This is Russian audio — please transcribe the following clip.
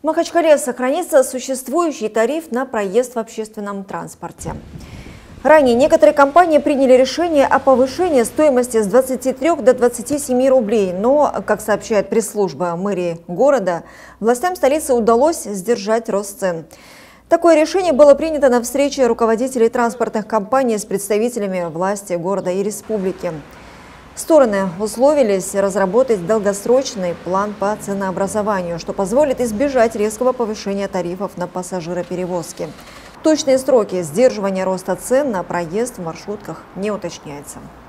В Махачкале сохранится существующий тариф на проезд в общественном транспорте. Ранее некоторые компании приняли решение о повышении стоимости с 23 до 27 рублей. Но, как сообщает пресс-служба мэрии города, властям столицы удалось сдержать рост цен. Такое решение было принято на встрече руководителей транспортных компаний с представителями власти города и республики. Стороны условились разработать долгосрочный план по ценообразованию, что позволит избежать резкого повышения тарифов на пассажироперевозки. Точные сроки сдерживания роста цен на проезд в маршрутках не уточняются.